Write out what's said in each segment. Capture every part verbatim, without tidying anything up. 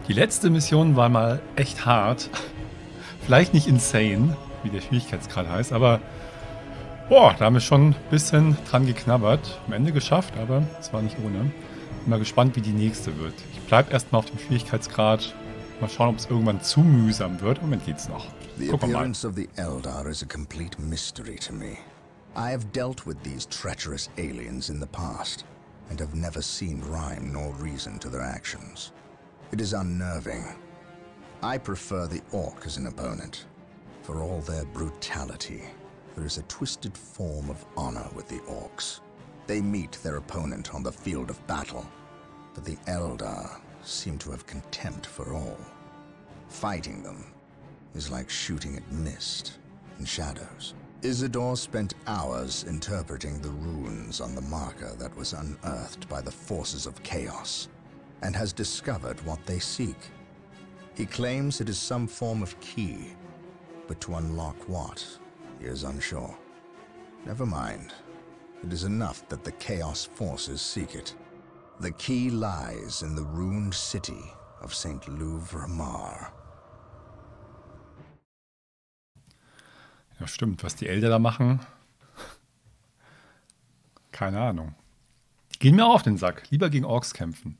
Die letzte Mission war mal echt hart. Vielleicht nicht insane, wie der Schwierigkeitsgrad heißt, aber boah, da haben wir schon ein bisschen dran geknabbert. Am Ende geschafft, aber es war nicht ohne. Bin mal gespannt, wie die nächste wird. Ich bleibe erstmal auf dem Schwierigkeitsgrad. Mal schauen, ob es irgendwann zu mühsam wird. Im Moment geht's noch. The Gucken wir mal. appearance of the Eldar is a complete mystery to me. I have dealt with these treacherous aliens in the past, and have never seen rhyme nor reason to their actions. It is unnerving. I prefer the Orc as an opponent. For all their brutality, there is a twisted form of honor with the Orcs. They meet their opponent on the field of battle, but the Eldar seem to have contempt for all. Fighting them is like shooting at mist and shadows. Isidore spent hours interpreting the runes on the marker that was unearthed by the forces of chaos, and has discovered what they seek. He claims it is some form of key, but to unlock what, he is unsure. Never mind. It is enough that the Chaos forces seek it. The key lies in the ruined city of Saint Louvre-Mar. Ja, stimmt. Was die Elder da machen, keine Ahnung. Die gehen mir auch auf den Sack. Lieber gegen Orks kämpfen.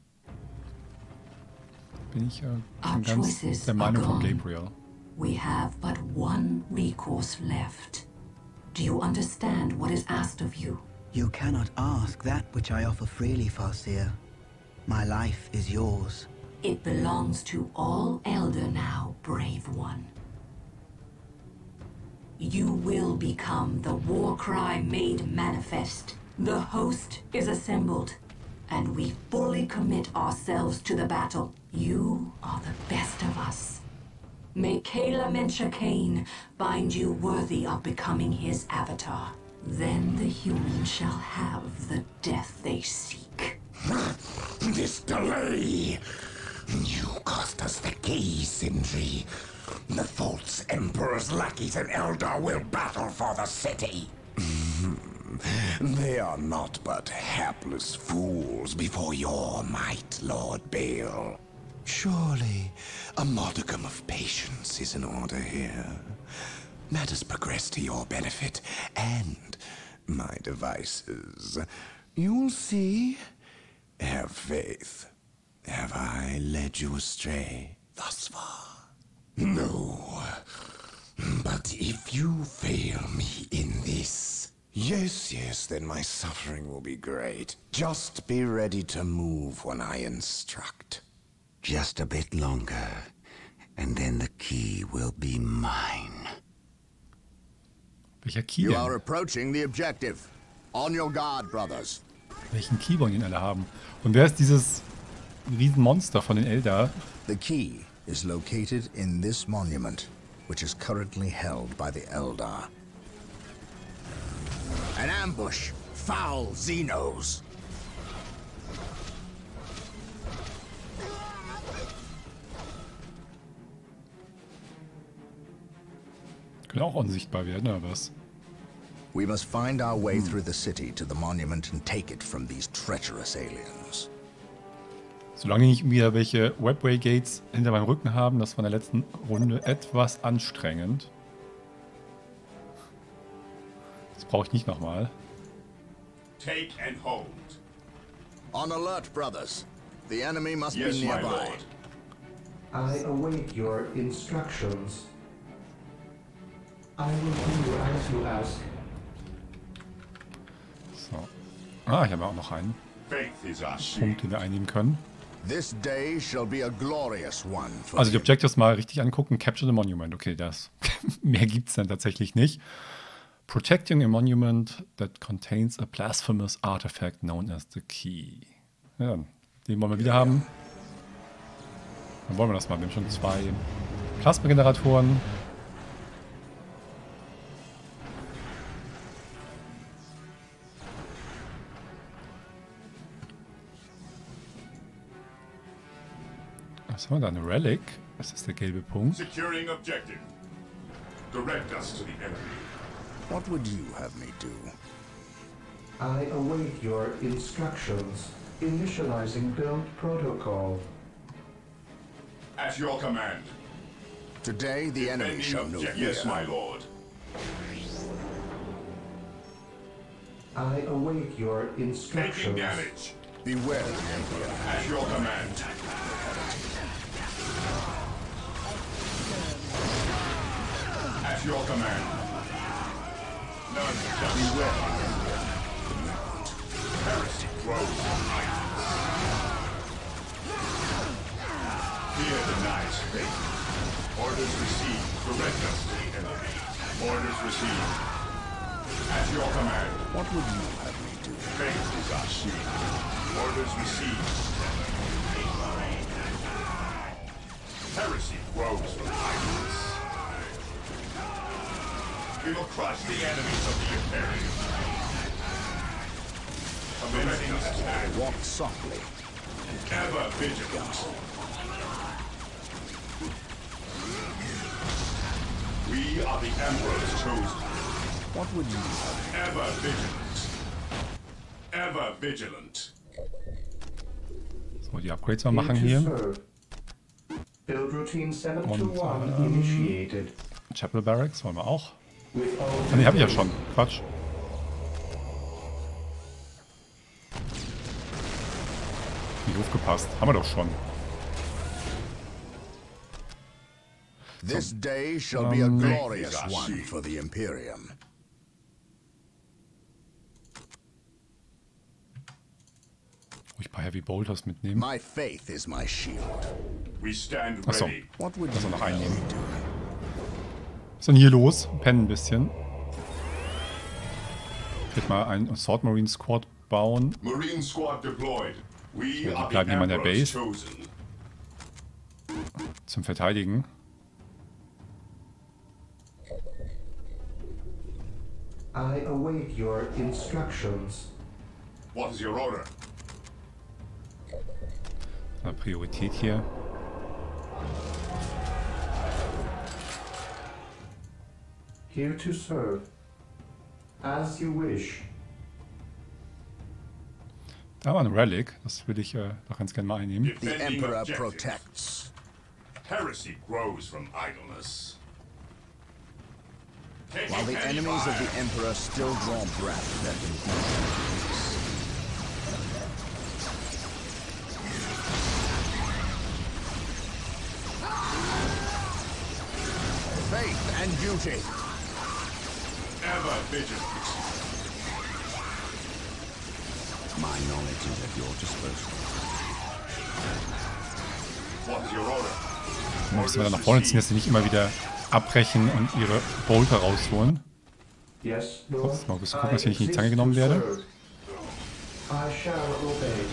Bin ich äh, schon ganz der Meinung von Gabriel. We have but one recourse left. Do you understand what is asked of you? You cannot ask that which I offer freely, Farseer. My life is yours. It belongs to all Elder now, brave one. You will become the war cry made manifest. The host is assembled, and we fully commit ourselves to the battle. You are the best of us. May Kayla Mencha Kane find you worthy of becoming his avatar. Then the humans shall have the death they seek. This delay! You cost us the key, Sindri. The false Emperor's lackeys and Eldar will battle for the city. They are not but hapless fools before your might, Lord Bale. Surely, a modicum of patience is in order here. Let us progress to your benefit and my devices. You'll see. Have faith. Have I led you astray thus far? No. But if you fail me in this... Yes, yes, then my suffering will be great. Just be ready to move when I instruct. Just a bit longer, and then the key will be mine. Welcher Key You denn? are approaching the objective. On your guard, brothers. Welchen Key wollen die alle haben? Und wer ist dieses Riesenmonster von den Eldar? The key is located in this monument, which is currently held by the Eldar. An ambush! Foul Xenos! Können auch unsichtbar werden, oder was? We must find our way through the city to the monument and take it from these treacherous aliens. Solange die nicht wieder welche Webway Gates hinter meinem Rücken haben, das war in der letzten Runde etwas anstrengend. Das brauche ich nicht nochmal. Take and hold. On alert, brothers. The enemy must Yes, be my nearby. lord. I await your instructions. I will do as you ask. So. Ah, ich habe auch noch einen Faith is our Punkt, shield. den wir einnehmen können. This day shall be a glorious one for Also die you. Objectives mal richtig angucken. Capture the Monument. Okay, das. Mehr gibt es dann tatsächlich nicht. Protecting a monument that contains a blasphemous artifact known as the key. Ja, den wollen wir wieder haben. Dann wollen wir das mal. Wir haben schon zwei Plasmageneratoren. Was haben wir da? Eine Relic? Das ist der gelbe Punkt. Securing objective. Direct us to the enemy. What would you have me do? I await your instructions. Initializing build protocol. At your command. Today the enemy Defending shall know objective. fear. Yes, my lord. I await your Taking instructions. damage. Beware the Emperor. At your command. At your command. None shall Beware. heresy grows from idleness. Fear denies faith. Orders received. Direct us to the enemy. Orders received. At your command. What would you have me do? Faith is our shield. Orders received. Heresy grows from idleness. We will crush the enemies of the Imperium. Commencing attack. Walk softly. Ever vigilant. We are the Emperor's chosen. What would you have? Ever vigilant. Ever vigilant. So, die Upgrades mal Here machen to hier. serve. Build routine seven to Und, one ähm, initiated. Chapel Barracks wollen wir auch. With all Ah, ne, hab ich ja schon. Quatsch. Nicht aufgepasst. Haben wir doch schon. This day shall be a Um, glorious Yes, one she- for the Imperium. Ruhig ein paar Heavy Bolters mitnehmen. My faith is my shield. We stand Ach so. ready. What would Lass you er noch have einnehmen. me do? Was ist denn hier los? Pennen ein bisschen. Ich werde mal einen Sword Marine Squad bauen. Marine Squad deployed. We die are the bleiben hier mal in der Emperor's Base. chosen. Zum Verteidigen. I await your instructions. What is your order? Mal Priorität hier. Here to serve. As you wish. Da war ein Relic. Das würde ich äh, doch ganz gerne mal einnehmen. The Defending Emperor objective. protects. Heresy grows from idleness. Taking While the heavy enemies of fire. the Emperor still draw breath, let them be. Faith and duty. Ever vigilant. My knowledge is at your disposal. What is your order? Dann müssen wir dann nach vorne ziehen, dass sie nicht immer wieder abbrechen und ihre Bolter rausholen. Yes, Lord. Ups, mal ein bisschen gucken, I dass ich nicht in die exist Zange genommen to werde. serve. I shall obey.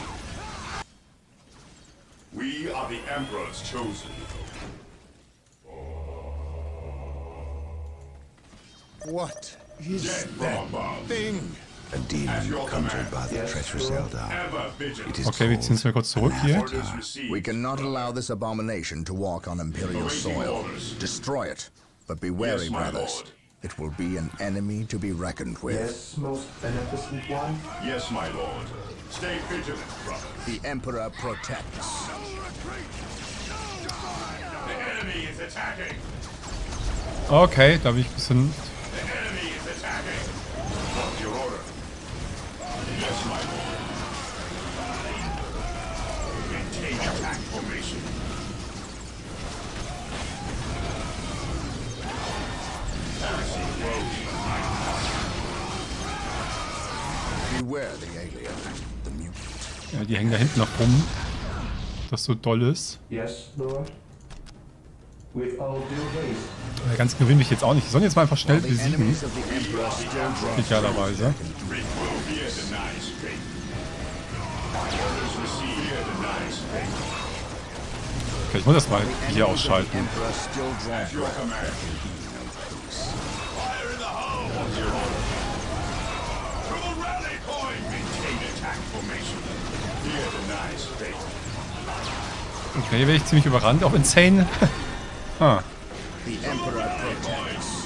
We are the Emperor's chosen. What is Dead from that above. thing? A At demon your conjured command. by the Yes, treacherous Lord. Eldar. Ever vigilant. It is Okay, wir ziehen uns called mal kurz zurück hier. Orders received. We cannot allow this abomination to walk on Imperial Awaiting soil. orders. Destroy it. But be wary, Yes, my brothers. lord. It will be an enemy to be reckoned with. Yes, most beneficent one. Yes, my lord. Stay vigilant, brother. The Emperor protects. The enemy is attacking. Okay, da bin ich ein bisschen... The enemy is attacking. What's your order? Yes, my lord. Maintain attack formation. Heresy grows from idleness. Beware the alien, the mutant. Ja, die hängen da hinten noch rum. Das so doll ist. Yes, Lord. With all due haste. Äh, Ganz gewinnen will ich jetzt auch nicht. Die sollen jetzt mal einfach schnell The besiegen. enemies of the Emperor still draw Idealerweise. Fear denies faith. Orders received. Fear denies faith. Okay, ich muss das mal The hier enemies of the ausschalten. Emperor still draw At your breath. command. Fire in the hole. What's your order? To the rally point. Maintain attack formation. Fear denies faith. Okay, hier werde ich ziemlich überrannt. Auch Insane. ah. The Emperor protects.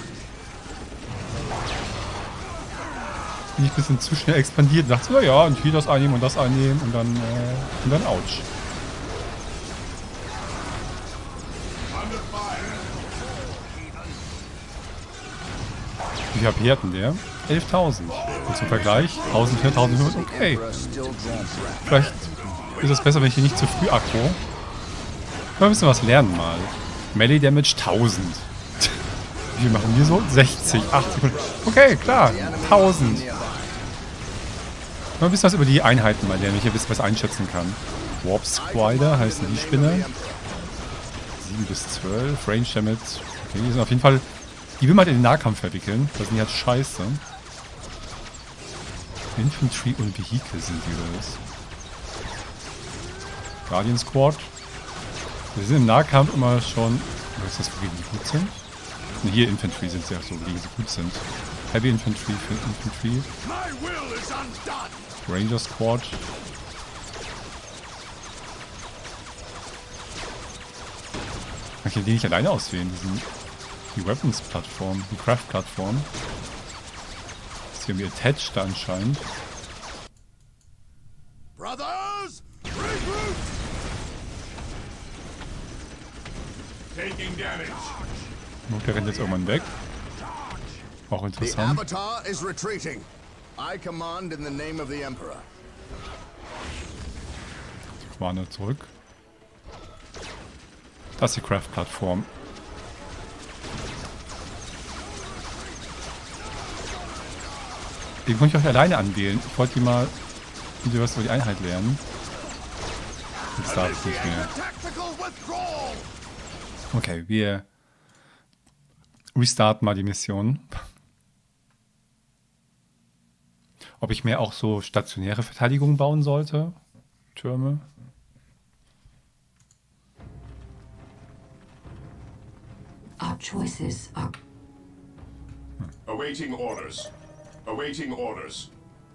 Bin ich ein bisschen zu schnell expandiert. Dachte so, ja, und hier das einnehmen und das einnehmen und dann, äh, und dann ouch. Wie viel H P hat denn der? elftausend. Und zum Vergleich, tausend, tausendfünfhundert, okay. Vielleicht ist es besser, wenn ich hier nicht zu früh aggro. Wir müssen was lernen mal. Melee Damage tausend. Wie viel machen wir so? sechzig, achtzig. Okay, klar. tausend. Mal ein bisschen was über die Einheiten mal lernen, wenn ich ein bisschen was einschätzen kann. Warp Squader heißen die Spinner. sieben bis zwölf. Range Damage. Okay, die sind auf jeden Fall. Die will man in den Nahkampf verwickeln. Das sind die halt scheiße. Infantry und Vehicle sind die oder was? Guardian Squad. Wir sind im Nahkampf immer schon. Was ist das, wogegen die gut sind? Ne, hier Infantry sind sie ja so, wogegen sie gut sind. Heavy Infantry für Infantry. Ranger Squad. Kann ich die nicht alleine auswählen? Die, sind die Weapons-Plattform, die Craft-Plattform. Ist hier irgendwie attached da anscheinend. Brothers, regroup! Taking damage. Oh, der rennt jetzt irgendwann weg. Auch The interessant. Avatar is retreating. I command in the name of the Emperor. Warne zurück. Das ist die Craft-Plattform. Den konnte ich auch alleine anwählen. Ich wollte die mal ein was über die Einheit lernen. Jetzt darf ich nicht mehr. Okay, wir restarten mal die Mission. Ob ich mir auch so stationäre Verteidigung bauen sollte? Türme? Our choices are... Awaiting orders. Awaiting orders.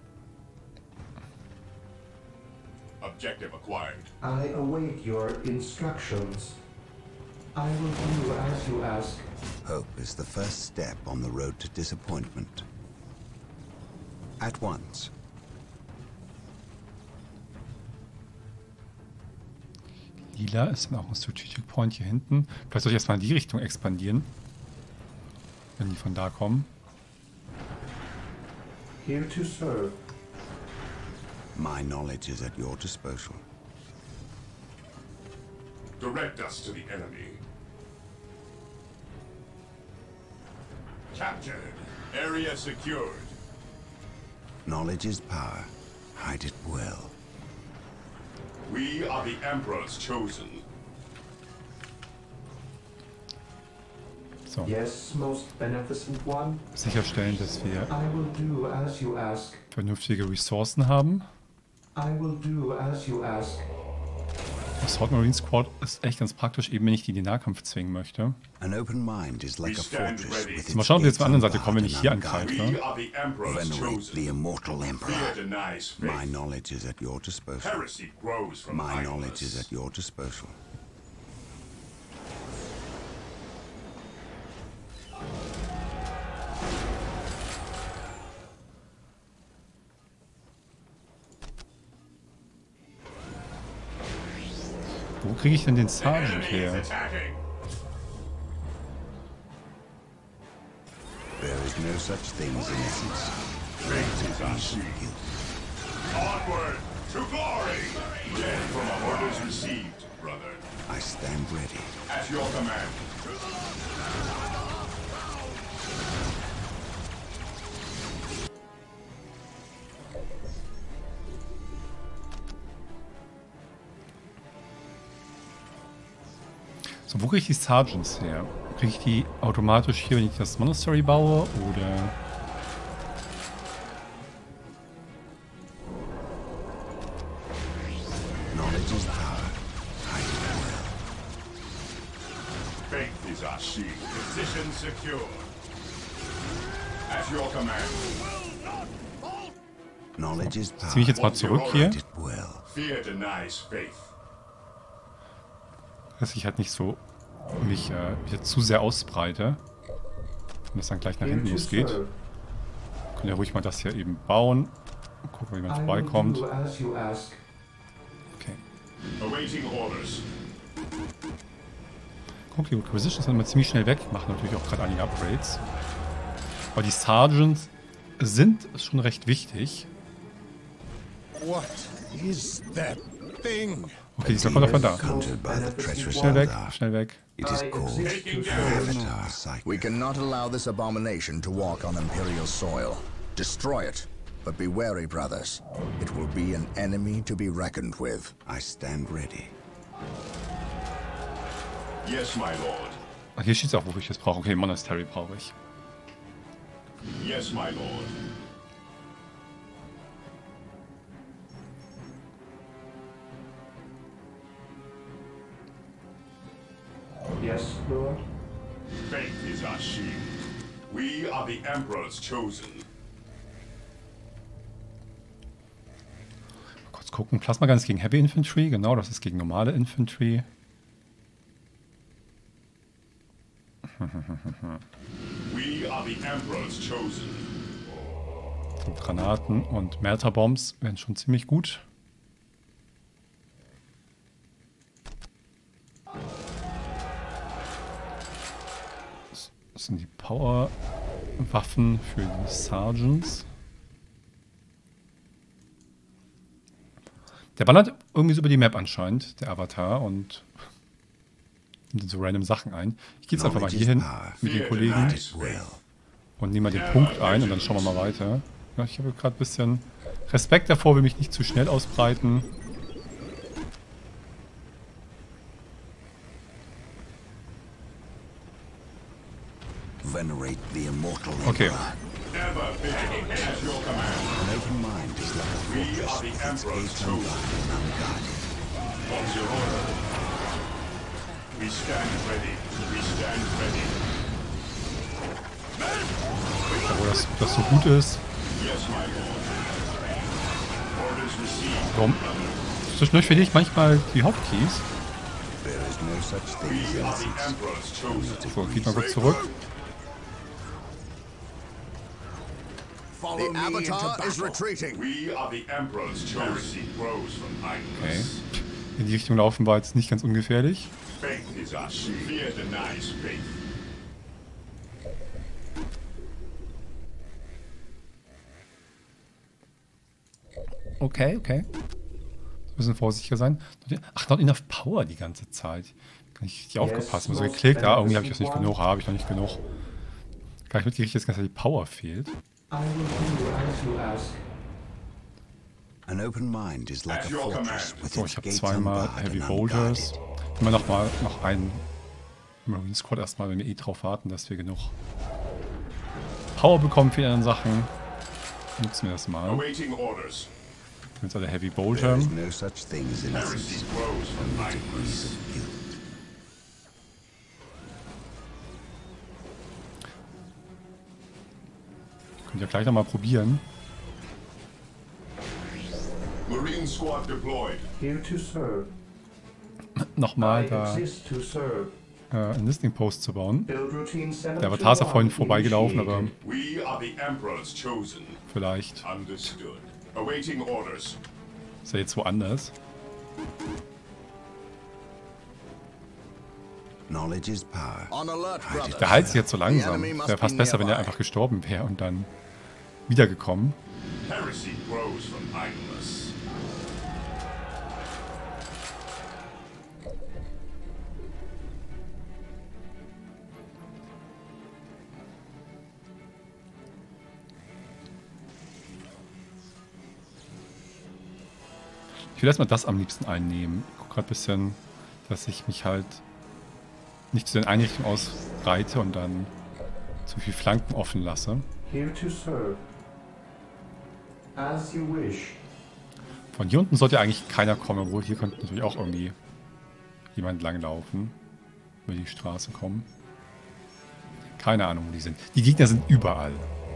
Objective acquired. I await your instructions. I will do as you ask. Hope is the first step on the road to disappointment. At once. Lila ist dann auch ein Strategic Point hier hinten. Vielleicht soll ich erstmal in die Richtung expandieren. Wenn die von da kommen. Here to serve. My knowledge is at your disposal. Direct us to the enemy. Captured. Area secured. Knowledge is power. Hide it well. We are the Emperor's chosen. So. Yes, most beneficent one. Sicherstellen, dass wir I will do as you ask. vernünftige Ressourcen haben. I will do as you ask. Assault Marine Squad ist echt ganz praktisch, eben wenn ich die in den Nahkampf zwingen möchte. An open mind is like a fortress with its Mal schauen, ob wir jetzt gates von der anderen Seite kommen, wenn unbarred ich hier and angreife. We are the Emperor's Venerate the chosen. immortal Fear emperor. denies My faith. knowledge is at your disposal. Heresy grows from My knowledge is idleness. at your disposal. Wo kriege ich denn den Sergeant Enemy is her? attacking. There is no such thing as innocence. Faith is our shield. Onward to glory. Dead from our orders received, brother. I stand ready. At your command. So, wo kriege ich die Sergeants her? Kriege ich die automatisch hier, wenn ich das Monastery baue? Oder... Knowledge is power. Hide it well. Faith is our shield. Position secure. At your command. Knowledge is power. Ziehe ich jetzt mal zurück hier, Hide it well. Fear denies faith. dass ich halt nicht so mich äh, hier zu sehr ausbreite. Und das dann gleich nach Here hinten to losgeht. serve. Können ja ruhig mal das hier eben bauen. Gucken, wie jemand I will vorbeikommt. do as you ask. Okay. Awaiting orders. guck, die Requisitions sind immer ziemlich schnell weg. Machen natürlich auch gerade einige Upgrades. Aber die Sergeants sind schon recht wichtig. What is that thing? Okay, diesmal kommt er von da. Countered by the treacherous Schnell weg, Eldar. schnell weg. It is I called exist to the serve. Avatar Cycle. We cannot allow this abomination to walk on Imperial soil. Destroy it. But be wary, brothers. It will be an enemy to be reckoned with. I stand ready. Yes, my lord. Ach, hier steht es auch, wofür ich das brauche. Okay, Monastery brauche ich. Yes, my lord. Yes, Lord. Faith is our shield. We are the Emperor's chosen. Mal kurz gucken. Plasma Guns gegen Heavy Infantry. Genau, das ist gegen normale Infantry. We are the Emperor's chosen. Die Granaten und Melter-Bombs wären schon ziemlich gut. Das sind die Power-Waffen für die Sergeants. Der wandert irgendwie so über die Map anscheinend, der Avatar, und nimmt so random Sachen ein. Ich gehe jetzt einfach mal hier hin mit den Kollegen und nehme mal den Punkt ein und dann schauen wir mal weiter. Ja, ich habe gerade ein bisschen Respekt davor, will mich nicht zu schnell ausbreiten. Venerate the immortal Okay. Emperor. Ever vigilant as your command. An open mind is like a We fortress are the with its Emperor's gates chosen. unbarred and unguarded. What's your order? We stand ready. We stand ready. Obwohl das, das so gut ist. Yes, my lord. Orders received. Warum? Zwischendurch verliere ich manchmal die Hauptkeys. There is no such thing as We are the innocence. Emperor's chosen. So, geht mal kurz zurück. The Avatar is retreating. We are the Emperor's chosen. Heresy grows from Okay. idleness. In die Richtung laufen war jetzt nicht ganz ungefährlich. Faith is our shield. Fear denies faith. Okay, okay. Ein bisschen vorsichtiger sein. Ach, not enough Power die ganze Zeit. Kann ich richtig aufgepasst. So geklickt, ja, irgendwie habe ich das nicht genug, habe ich noch nicht genug. Gar nicht mitgekriegt, dass ganz die Power fehlt. I will do as you ask. An open mind is like At a your fortress command. with So, its ich habe gates zweimal unbarred Heavy and Bolters. unguarded. Immer noch mal noch einen Marine Squad erstmal, wenn wir eh drauf warten, dass wir genug Power bekommen für die anderen Sachen. Nutzen wir das mal. Awaiting orders. Jetzt alle Heavy There Bolter. is no such thing as Heresy innocence. grows from Only degrees idleness. of guilt. Könnt ihr gleich noch mal probieren. Marine squad deployed. Here to serve. Nochmal I da exist to serve. äh, einen Listening Post zu bauen. Build routine seven Der Avatar ist ja two vorhin one vorbeigelaufen, aber initiated. We are the Emperor's chosen. vielleicht Understood. Awaiting orders. ist er jetzt woanders. Knowledge is power. On alert, brothers. Der heilt sich jetzt so The langsam. enemy must Wäre fast be besser, wenn er nearby. einfach gestorben wäre und dann wiedergekommen. Heresy grows from idleness. Ich will erstmal das am liebsten einnehmen. Ich gucke gerade ein bisschen, dass ich mich halt nicht zu den Einrichtungen ausbreite und dann zu viel Flanken offen lasse. Here to serve. As you wish. Von hier unten sollte eigentlich keiner kommen, obwohl hier könnte natürlich auch irgendwie jemand langlaufen, über die Straße kommen. Keine Ahnung, wo die sind. Die Gegner sind überall.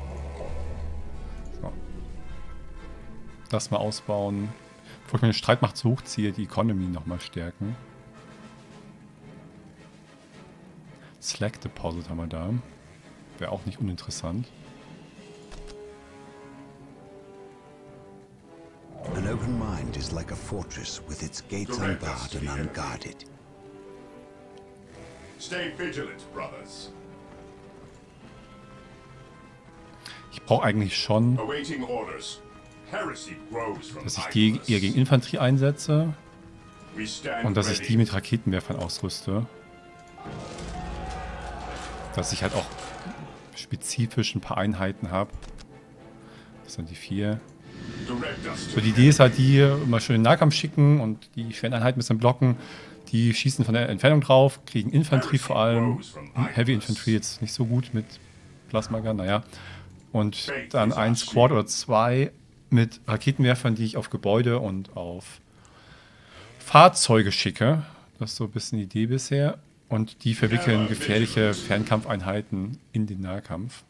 So. Das mal ausbauen. Bevor ich meine Streitmacht so hochziehe, die Economy nochmal stärken. Slack Deposit haben wir da. Wäre auch nicht uninteressant. An open mind is like a fortress with its gates unbarred and unguarded. Stay vigilant, brothers. Ich brauche eigentlich schon, Awaiting orders. Heresy grows from dass ich die eher gegen Infanterie einsetze We stand und dass ich ready. die mit Raketenwerfern ausrüste. Dass ich halt auch spezifisch ein paar Einheiten habe. Das sind die vier. Direct us to So, die Idee ist halt, die mal schön in den Nahkampf schicken und die schweren Einheiten ein bisschen blocken. Die schießen von der Entfernung drauf, kriegen Infanterie vor allem. Heavy Infantry jetzt nicht so gut mit Plasmagun, naja. Und dann ein Squad oder zwei mit Raketenwerfern, die ich auf Gebäude und auf Fahrzeuge schicke. Das ist so ein bisschen die Idee bisher. Und die verwickeln gefährliche Fernkampfeinheiten in den Nahkampf.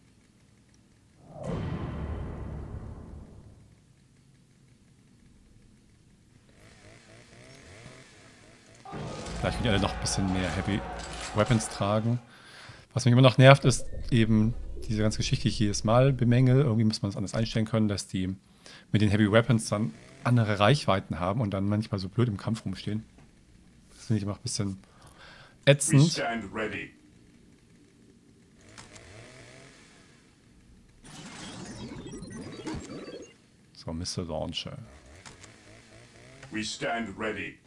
Vielleicht können die alle noch ein bisschen mehr Heavy Weapons tragen. Was mich immer noch nervt, ist eben diese ganze Geschichte, die ich jedes Mal bemängel. Irgendwie muss man es anders einstellen können, dass die mit den Heavy Weapons dann andere Reichweiten haben und dann manchmal so blöd im Kampf rumstehen. Das finde ich immer ein bisschen We ätzend. stand ready. So, Missile Launcher. We stand ready.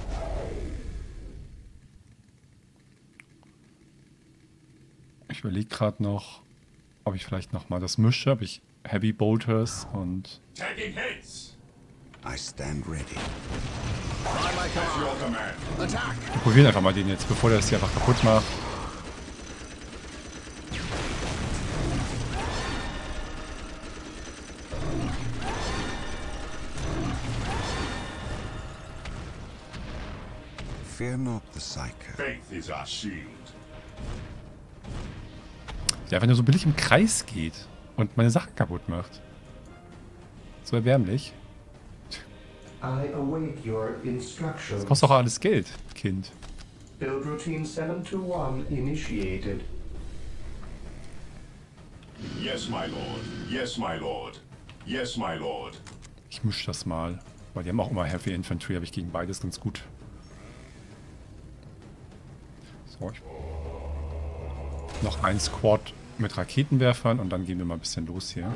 Ich überlege gerade noch, ob ich vielleicht noch mal das mische, ob ich Heavy Bolters und Tagging heads. I stand ready. At your command. wir probieren einfach mal den jetzt, bevor der es hier einfach kaputt macht. Fear not the Psyker. Faith is our shield. Der einfach nur so billig im Kreis geht und meine Sachen kaputt macht. So erbärmlich. I await your instructions. Das kostet doch alles Geld, Kind. Build routine seven two one initiated. Yes, my lord. Yes, my lord. Yes, my lord. Ich mische das mal. Weil die haben auch immer Heavy Infantry, habe ich gegen beides ganz gut. So, ich noch ein Squad mit Raketenwerfern und dann gehen wir mal ein bisschen los hier.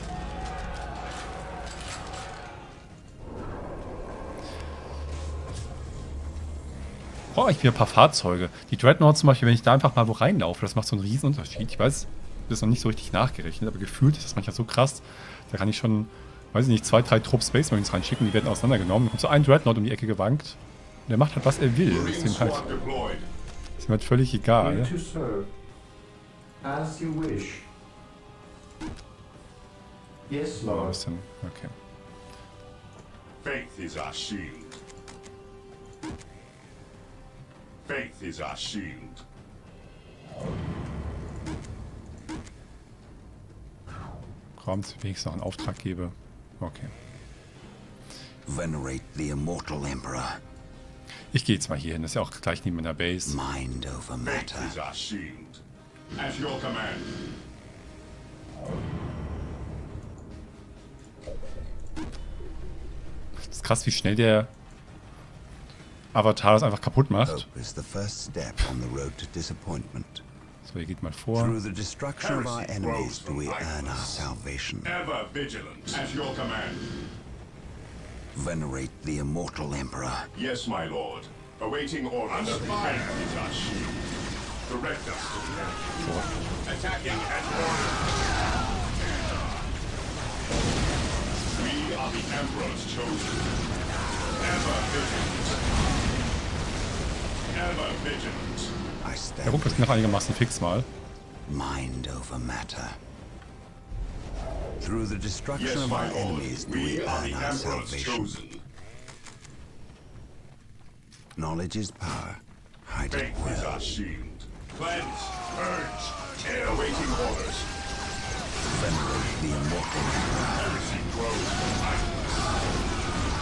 Brauche ich wieder ein paar Fahrzeuge. Die Dreadnought zum Beispiel, wenn ich da einfach mal wo reinlaufe, das macht so einen riesen Unterschied. Ich weiß, das ist noch nicht so richtig nachgerechnet, aber gefühlt ist das manchmal so krass. Da kann ich schon, weiß ich nicht, zwei, drei Trupp Space Marines reinschicken, die werden auseinandergenommen. Dann kommt so ein Dreadnought um die Ecke gewankt und der macht halt, was er will. Das ist ihm halt, Squad deployed. ist ihm halt völlig egal. Ready to serve. As you wish. Yes, So, ein Lord. bisschen, okay. Faith is our shield. Faith is our shield. Kommt, wenigstens noch einen Auftrag gebe. Okay. Venerate the immortal Emperor. Ich gehe jetzt mal hier hin, das ist ja auch gleich neben meiner Base. Mind over Faith matter. is our shield. At your command. Das ist krass, wie schnell der Avatar das einfach kaputt macht. Hope is the first step on the road to disappointment. So, ihr geht mal vor. Through the destruction of our enemies do we earn our salvation. Ever vigilant. At your command. Venerate the immortal Emperor. Yes, my lord. Awaiting orders. Under fire is our shield. Direct us to the enemy. Attacking at order. We are the Emperor's chosen. Ever vigilant. Ever vigilant. I Der stand Ruck ist noch einigermaßen fix mal. mind over matter. Through the destruction Yes, of my our lord. enemies do we We are earn the our Emperor's salvation. chosen. Knowledge is power. Hide it Faith is well. our shield. Cleanse, purge, tear. Awaiting orders. Venerate the immortal Emperor. Heresy grows from idleness.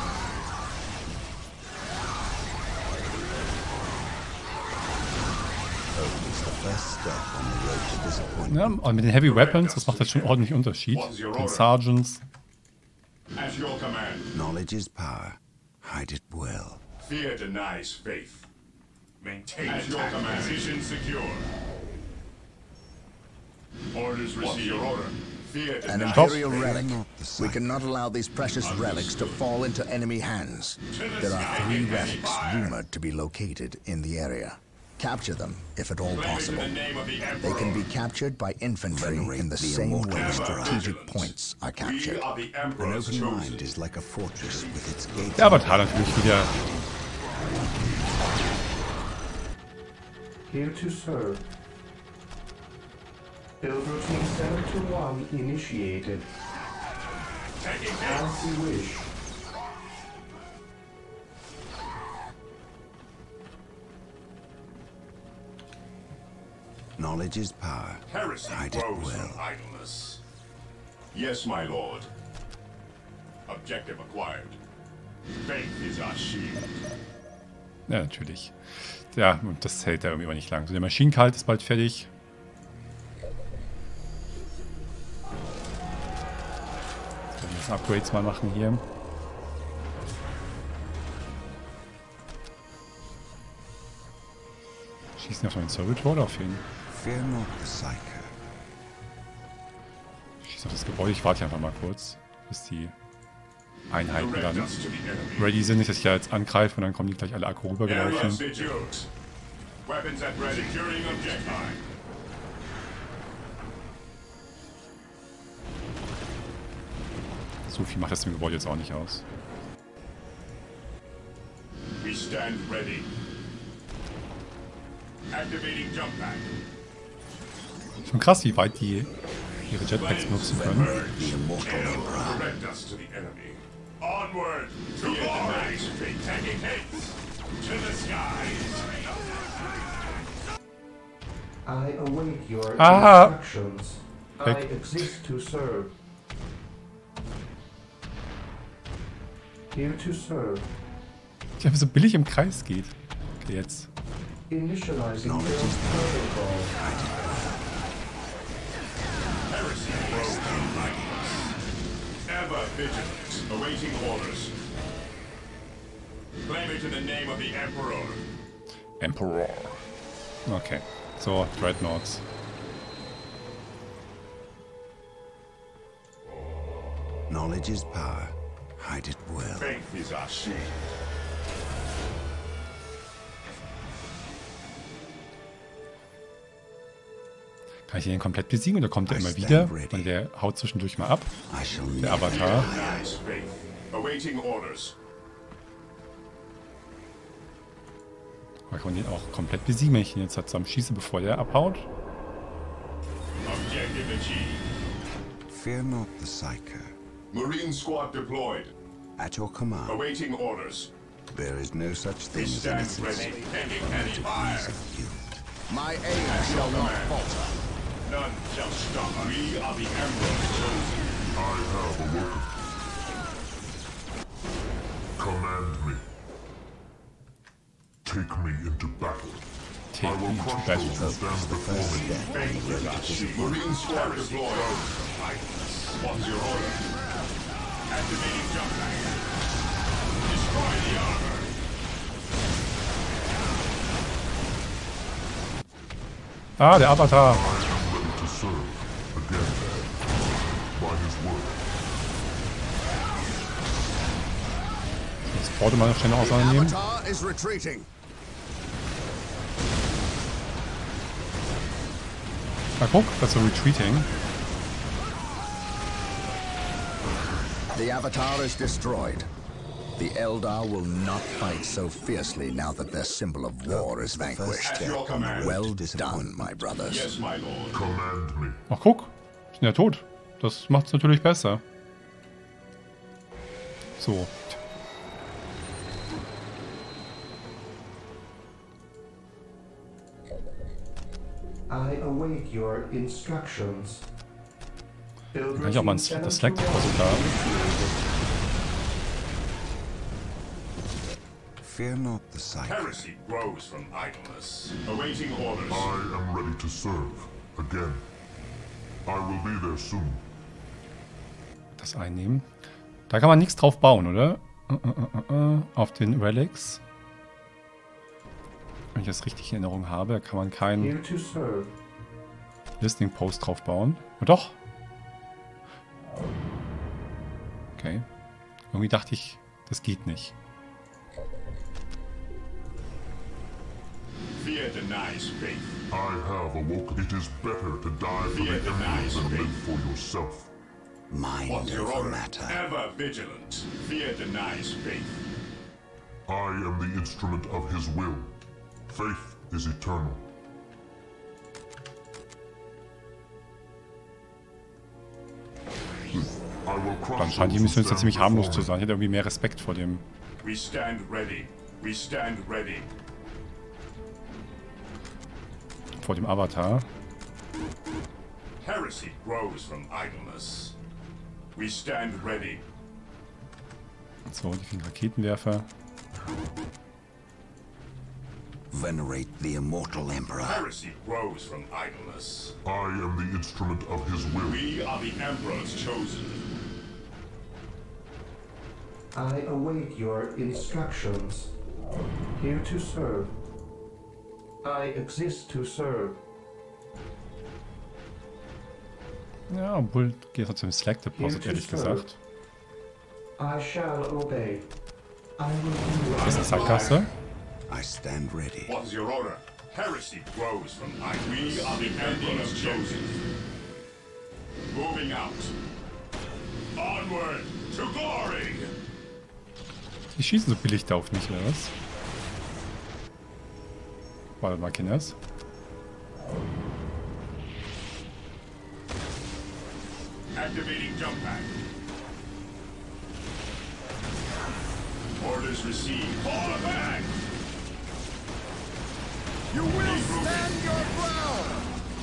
Hope is the first step on the road to disappointment. Ja, und mit den Heavy Weapons, das macht jetzt schon ordentlich Unterschied. Den Sergeants. At your command. Knowledge is power. Hide it well. Fear denies faith. Maintain Maintain at your command. Position secure. Orders received. Your order. An Imperial relic. We cannot allow these precious relics to fall into enemy hands. There are three relics rumored to be located in the area. Capture them, if at all possible. They can be captured by infantry in the same way strategic points are captured. An open mind is like a fortress with its gates. Der Avatar natürlich wieder. Here to serve. Build routine seven to one initiated. As you wish. Knowledge is power. Heresy Hide it grows well. from idleness. Yes, my lord. Objective acquired. Faith is our shield. Ja, natürlich. Ja, und das hält ja irgendwie aber nicht lang. So, der Maschinenkalt ist bald fertig. Jetzt werden wir jetzt Upgrades mal machen hier. Schießen auf den Servitor oder auf ihn? Fear not the Psyker. Schießen auf das Gebäude. Ich warte hier einfach mal kurz, bis die Einheiten dann ready sind. Nicht, dass ich ja jetzt angreife und dann kommen die gleich alle Akku rübergelaufen. So viel macht das dem Gebäude jetzt auch nicht aus. We stand ready. Activating jump pack. Schon krass, wie weit die ihre Jetpacks nutzen können. Direct us to the enemy. Onward to glory. Taking haste to the skies. I await your Ah. instructions. I Weg. exist to serve. Here to serve. Ich habe so billig im Kreis geht. Okay, jetzt. Initializing build protocol. Heresy grows from idleness. Ever vigilant, awaiting orders. Claim it in the name of the Emperor. Emperor. Okay. So, Dreadnoughts. Knowledge is power. Hide it well. Faith is our shield. Kann ich den komplett besiegen oder kommt der immer wieder? Und der haut zwischendurch mal ab. Der Avatar. Nice faith. Awaiting orders. Man kann den auch komplett besiegen, wenn ich ihn jetzt halt zusammenschieße, bevor der abhaut. Objective achieved. Fear not the Psyker. Marine squad deployed. At your command. Awaiting orders. There is no such We thing as stand innocence. ready. Pending heavy fire. You. My aim shall not falter. None shall stop us. We are the Emperor's chosen. I have awoken. Command me. Take me into battle. Take I will me to crush battle. those who stand before me. Faith is our shield. Marine squad deployed. What's your order? Activating jump pack. Destroy the armor. Ah, der Avatar. I am ready to serve again by his word. Das Porto mal noch schnell auseinandernehmen. Avatar is retreating. Na guck, das ist so Retreating. The Avatar is destroyed. The Eldar will not fight so fiercely now that their symbol of war is vanquished. At your command. Well done, my brothers. Yes, my lord. Command me. Ach guck, sind ja tot. Das macht es natürlich besser. So. I await your instructions. Build Kann ich auch mal routine das seven to Slack-Deposit haben? one Fear not the Psyker. Heresy grows from idleness. Awaiting orders. I am ready to serve again. I will be there soon. Das einnehmen. Da kann man nichts drauf bauen, oder? Uh, uh, uh, uh, auf den Relics. Wenn ich das richtig in Erinnerung habe, kann man keinen Here to serve. Listening Post drauf bauen. Oh, doch! Okay. Irgendwie dachte ich, das geht nicht. Fear denies faith. I have awoken. It is better to die for Fear the Emperor denies than faith. live for yourself. Mind What's your over order? matter. Ever vigilant. Fear denies faith. I am the instrument of his will. Faith is eternal. I will crush Dann scheint die those who Mission jetzt ja stand ziemlich harmlos before zu sein. Ich hätte irgendwie mehr Respekt vor dem We stand ready. We stand ready. vor dem Avatar. Heresy grows from idleness. We stand ready. So, die vielen Raketenwerfer. Venerate the immortal Emperor. Heresy grows from idleness. I am the instrument of his will. We are the Emperor's chosen. I await your instructions. Here to serve. I exist to serve. Ja, obwohl geht trotzdem Slack Deposit, ehrlich gesagt. I shall obey. I will do Das ist eine Sackgasse. I stand ready. What is your order? Heresy grows from idleness. We are the Emperor's chosen. Moving out. Onward to glory. Die schießen so billig da auf mich, oder was? Warte mal, Kinders. Activating jump pack. Orders received. Fall back! You will stand your ground!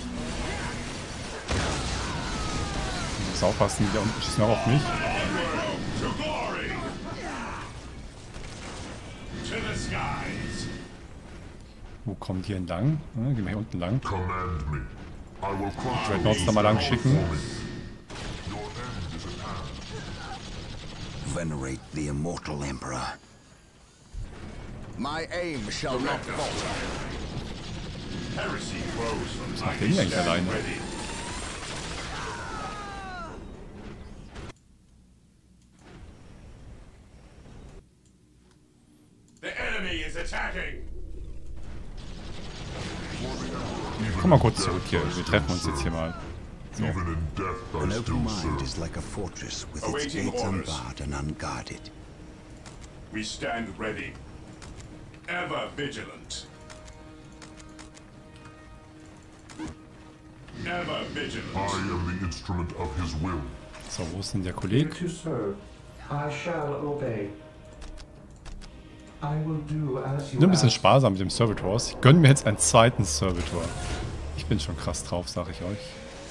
Ich muss aufpassen, die da unten schießen auch auf mich. Onward to glory! To the skies! Wo kommen die entlang? Ja, gehen wir hier unten lang. Command me. I will crush Dreadnoughts da mal lang schicken. your end is at hand. Venerate the immortal Emperor. My aim shall not falter. Heresy grows from Was macht der hier eigentlich alleine? ready. The enemy is attacking! Komm mal kurz zurück hier. Wir treffen uns jetzt hier mal. So. Even in death, I An still open mind serve. is like a fortress with its Awaiting gates orders. unbarred and unguarded. We stand ready. Ever vigilant. Ever vigilant. I am the instrument of his will. So, wo ist denn der Here Kollege? to serve. I shall obey. I will do as you Nur ein bisschen ask. sparsam mit dem Servitors. Ich gönne mir jetzt einen zweiten Servitor. Ich bin schon krass drauf, sag ich euch.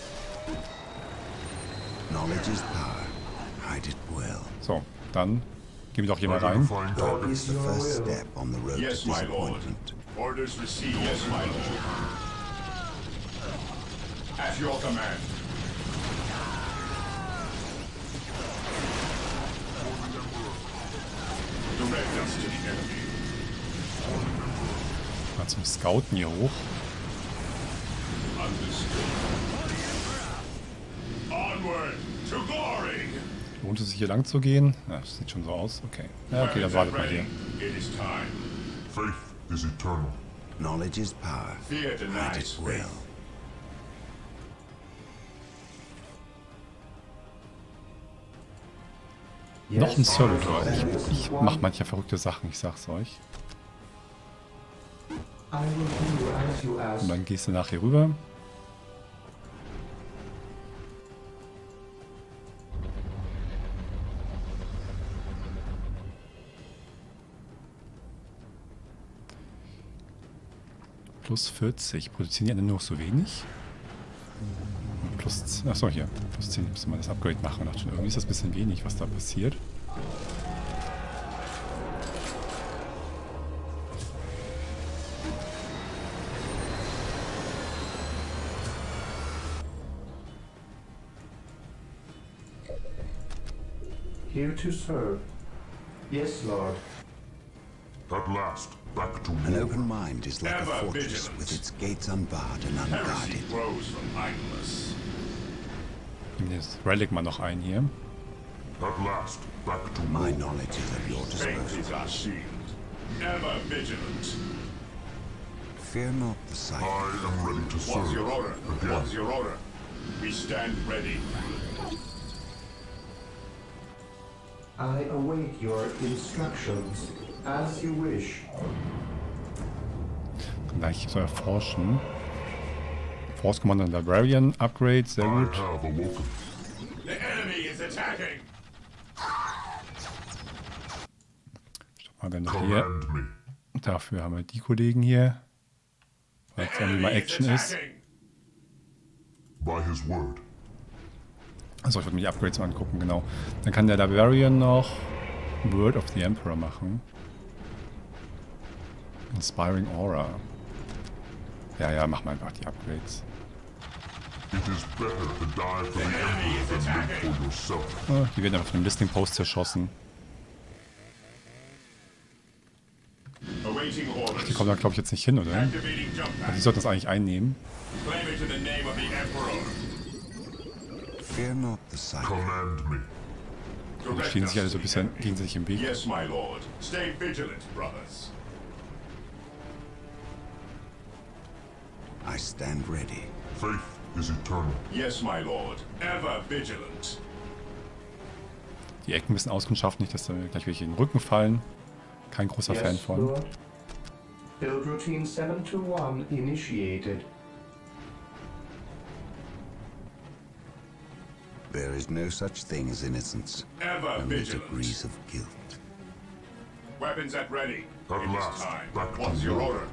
Knowledge is power. Hide it well. So, dann gehen wir doch hier mal rein. Identifying target. It's the first step on the road Yes, to my lord. disappointment. Orders received. Yes, my lord. At your command. Direct us to the enemy. Mal zum Scouten hier hoch. Understood. Onward to glory. Lohnt es sich hier lang zu gehen? Ja, das sieht schon so aus. Okay. Ja, okay, dann wartet mal hier. It is time. Faith is eternal. Knowledge is power. Fear Hide denies it well. faith. Noch ein Servitor. Ich, ich mache manchmal verrückte Sachen, ich sag's euch. I will do as you ask. Und dann gehst du nachher rüber. Plus vierzig. Produzieren die anderen nur noch so wenig? Plus, achso, hier. Plus zehn müssen wir das Upgrade machen. Ich dachte schon, irgendwie ist das ein bisschen wenig, was da passiert. Here to serve. Yes, Lord. At last, back to An war. open mind is like a Ever fortress vigilant. with its gates unbarred and Heresy unguarded. grows from idleness. Nehmen das Relic mal noch ein hier. At last, back to My war. knowledge is at your Faith disposal. is our shield. Ever vigilant. Fear not the sight. I am ready to serve. What's your order? Again. What's your order? We stand ready. I await your instructions as you wish. Gleich so erforschen. Force Commander Librarian Upgrade, sehr I gut. have awoken. The enemy is attacking. Mal wenn wir hier. Command me. Dafür haben wir die Kollegen hier. Weil jetzt irgendwie mal Action ist. By his word. Also ich würde mir die Upgrades mal angucken, genau. Dann kann der Librarian noch Word of the Emperor machen. Inspiring Aura. Ja, ja, mach mal einfach die Upgrades. It is better to die for the Emperor than live for yourself. Ah, die werden einfach von dem Listing Post zerschossen. Awaiting orders. Die kommen da glaube ich jetzt nicht hin, oder? Activating jump Also pad. die sollten das eigentlich einnehmen. Claim it in the name of the Emperor. Fear not the sight. Command me. Die stehen sich alle so ein bisschen gegenseitig im Weg. Yes, my lord. Stay vigilant, brothers. I stand ready. Faith is eternal. Yes, my lord. Ever vigilant. Die Ecken ein bisschen auskundschaften, nicht, dass da gleich welche in den Rücken fallen. Kein großer Fan Yes, von. Lord. Build routine seven two one initiated. There is no such thing as innocence, Ever only vigilant. degrees of guilt. Weapons at ready. At It is last, time. back to What's your war. order?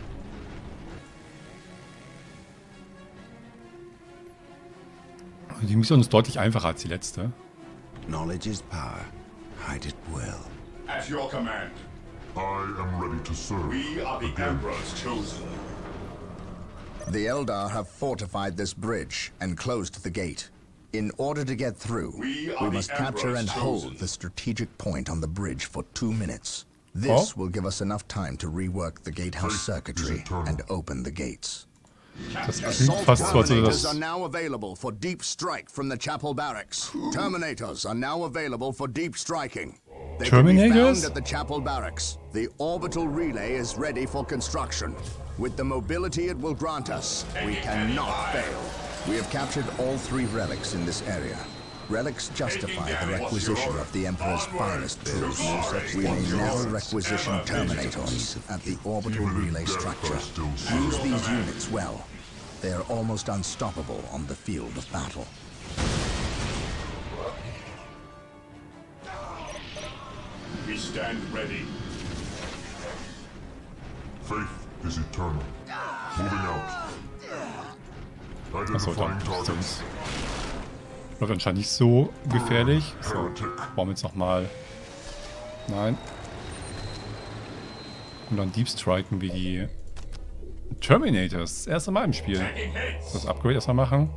Die Mission ist deutlich einfacher als die letzte. Knowledge is power. Hide it well. At your command. I am ready to serve. We are the Again. Emperor's chosen. The Eldar have fortified this bridge and closed the gate. In order to get through, We are we the must capture Emperor's and chosen. hold the strategic point on the bridge for two minutes. This Oh. will give us enough time to rework the gatehouse Faith is circuitry eternal. and open the gates. Das klingt Assault fast so, als würde Terminators das... are now available for deep strike from the chapel barracks. Terminators are now available for deep striking. They can be Terminators? found at the chapel barracks. The orbital relay is ready for construction. With the mobility it will grant us, we cannot fail. We have captured all three relics in this area. Relics justify the requisition of the Emperor's finest tools. We may now requisition Terminators at the orbital relay structure. Use these units well. They are almost unstoppable on the field of battle. We stand ready. Faith is eternal. Moving out. Achso, dann Identifying targets. sonst läuft anscheinend nicht so gefährlich. So, Heretic. bauen wir jetzt nochmal. Nein. Und dann Deep Striken wie die Terminators. Das erste Mal im Spiel. Das Upgrade erstmal machen.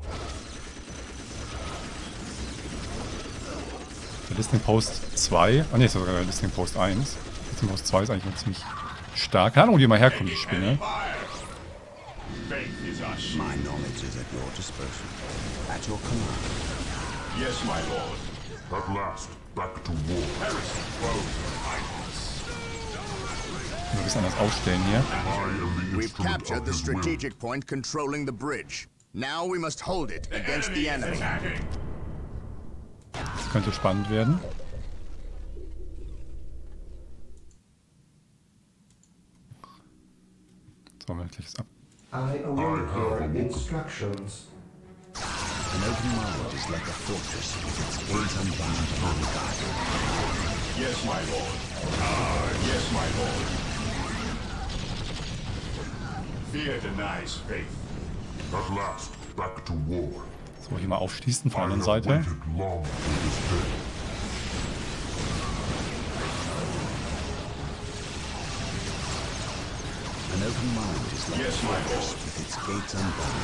Der Listening Post zwei. Ah ne, ist sogar der Listening Post eins. Listening Post zwei ist eigentlich noch ziemlich stark. Keine Ahnung, wo die mal herkommt, die Spinne. Faith is our shield. My knowledge is at your disposal. At your command. Yes, my lord. At last, back to war. Heresy grows from idleness. Ein bisschen anders aufstellen hier. I am the We've instrument captured of the his will. strategic point controlling the bridge. Now we must hold it against the Enemy enemy. is attacking. Das könnte spannend werden. So, wir gleich das ab. I await your instructions. An open mind is like a fortress with its gates unbarred and unguarded. Yes, my lord. Ah, yes, my lord. Fear denies faith. At last, back to war. So, hier mal aufschließen von I der anderen have Seite. waited long for this day. An open mind is like Yes, a my fortress lord. with its gates unbarred.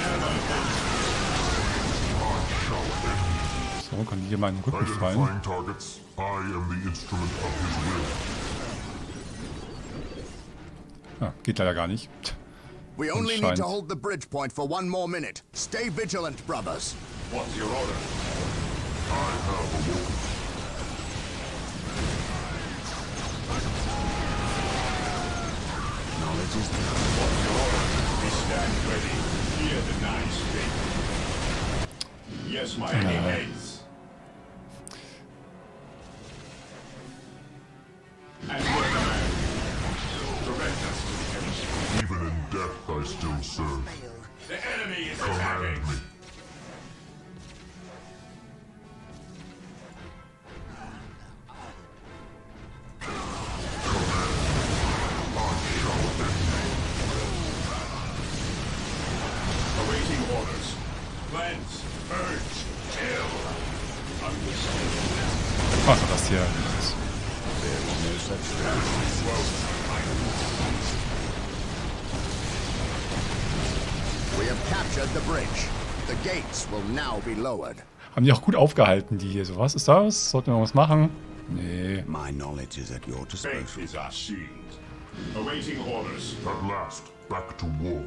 So, kann die hier mal in den Rücken fallen. Identifying targets. I am the instrument of his will. Ah, geht leider gar nicht. We only need Anscheinend. to hold the bridge point for one more minute. Stay vigilant, brothers. What's your order? I have a warning. Knowledge is What's your order? We stand ready. Hear the Nine speak. Yes, my enemies. And your command. Direct us to the enemy. Even in death I still serve. The enemy is Command attacking. me. Awaiting orders. Cleanse, purge, kill. Understood. Was war das hier? We have captured the bridge. The gates will now be lowered. Haben die auch gut aufgehalten, die hier. So, was ist das? Sollten wir was machen? Nee. My knowledge is at your disposal. Faith is our shield. Awaiting orders. At last, back to war.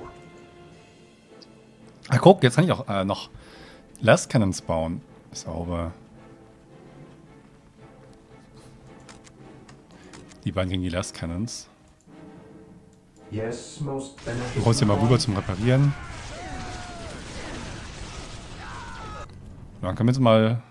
Ah, guck, jetzt kann ich auch äh, noch Last Cannons bauen. Sauber. Die beiden gegen die Last Cannons. Yes, most Du beneficent kommst hier mal rüber one. zum Reparieren. Dann können wir jetzt mal...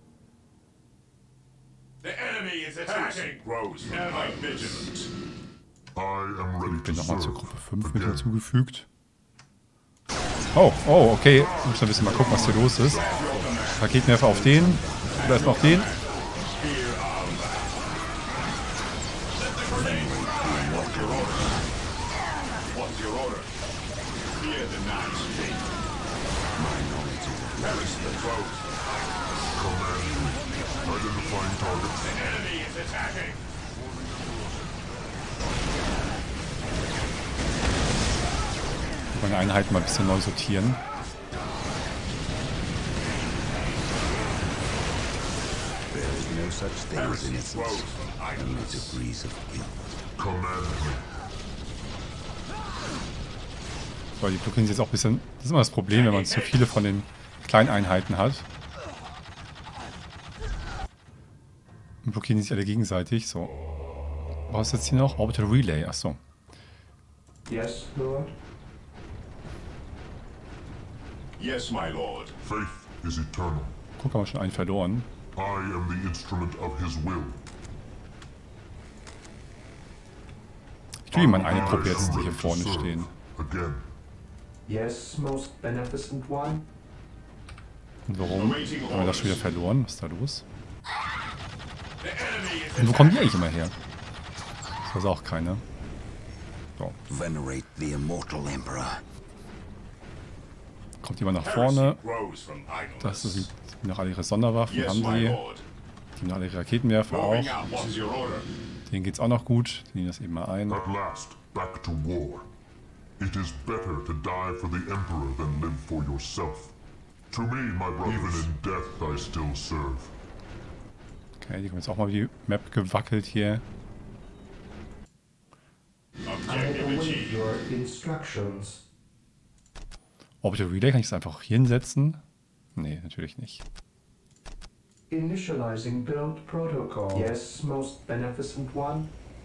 The enemy is attacking. Grows ever vigilant. I am ready Ich bin to nochmal zur serve. Gruppe fünf mit Again. hinzugefügt. Oh, oh, okay. Ich muss ein bisschen mal gucken, was hier los ist. Raketenwerfer auf den. Oder erstmal auf den. What's your order? Hear the Nine speak. Perish the foe. Command me. Identifying target. The enemy is attacking. Meine Einheiten mal ein bisschen neu sortieren. There is no such thing as Heresy innocence, grows from only idleness. degrees of guilt. Command me. Weil die blockieren sich jetzt auch ein bisschen... Das ist immer das Problem, wenn man zu viele von den kleinen Einheiten hat. Und blockieren die sich alle gegenseitig. So. Was ist jetzt hier noch? Orbital Relay. Achso. Yes, Lord. Yes, my lord. Faith is eternal. Guck, haben wir schon einen verloren. I am the instrument of his will. Ich tue mal eine I Gruppe jetzt, am die hier ready to vorne serve. stehen. Again. Yes, most beneficent one. Und warum haben wir das schon wieder verloren? Was ist da los? The enemy is Und wo kommen die eigentlich immer her? Das weiß auch keiner. So, Venerate the immortal emperor. kommt jemand nach vorne. grows from idleness. Das sind noch alle ihre Sonderwaffen. Yes, Haben my die. lord. Die haben alle ihre Raketenwerfer auch. Moving out. What's your order? Denen geht's auch noch gut. Die nehmen das eben mal ein. At last, back to war. It is better to die for the Emperor than live for yourself. To me, my brothers, even in death I still serve. Okay, die kommen jetzt auch mal über die Map gewackelt hier. I Objective await achieved. your instructions. Orbital Relay, kann ich es einfach hier hinsetzen? Nee, natürlich nicht. Initializing build protocol. Yes, most beneficent one.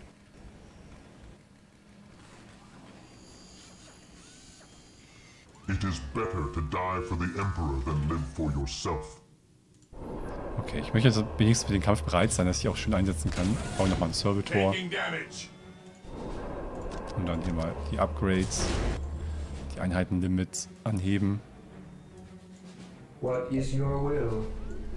It is better to die for the Emperor than live for yourself. Okay, ich möchte jetzt wenigstens für den Kampf bereit sein, dass ich auch schön einsetzen kann. Baue nochmal ein Servitor. Taking damage. Und dann hier mal die Upgrades. Die Einheitenlimits anheben. What is your will?